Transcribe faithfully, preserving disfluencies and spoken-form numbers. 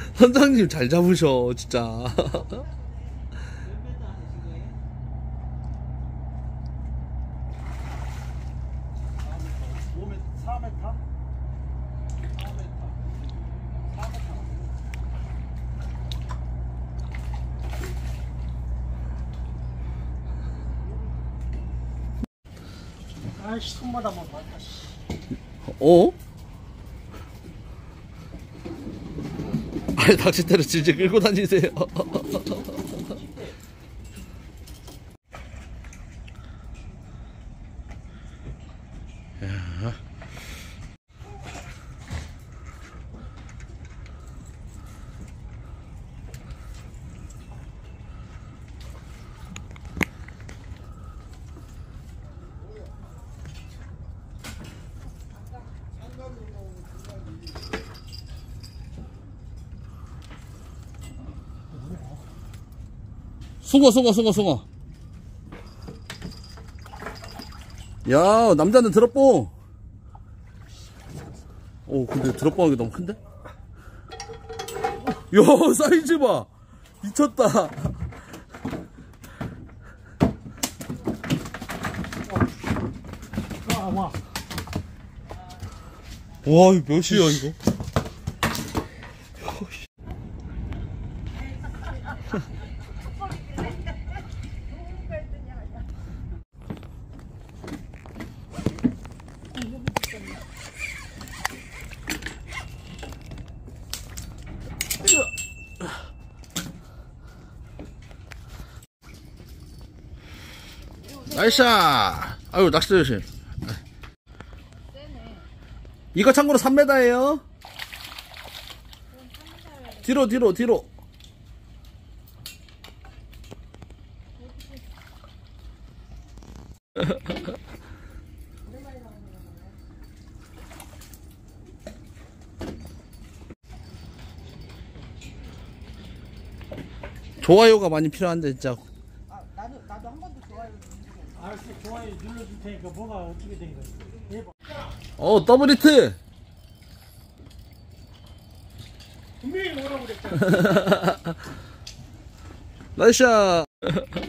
선장님 잘 잡으셔 진짜. 사 미터? 아이씨, 손마다 뭐 봤다. 어? 아니 낚싯대를 질질 끌고 다니세요. 야. 숭어 숭어 숭어 숭어. 야 남자는 드롭봉. 오 근데 드롭봉하기 너무 큰데? 야 사이즈 봐 미쳤다. 와 이거 몇이야 이거? 나이샤. 아유 낚싯대 조심. 이거 참고로 삼 미터예요 뒤로 뒤로 뒤로. 좋아요가 많이 필요한데 진짜. 아, 나도 나도 한 번도 좋아요. 알았어, 좋아요 눌러줄 테니까 뭐가 어떻게 된 거야? 해봐. 어 더블 히트. 분명히 뭐라고 그랬잖아. 나이샤.